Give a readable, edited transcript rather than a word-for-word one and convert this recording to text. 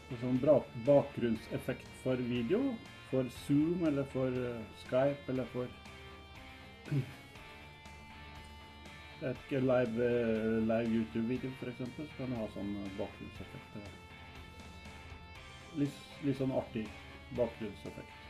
Sånn bakgrunnseffekt for video, for Zoom, eller for Skype, eller for et live YouTube-video for eksempel, så kan du ha sånn bakgrunnseffekt. Litt sånn artig bakgrunnseffekt.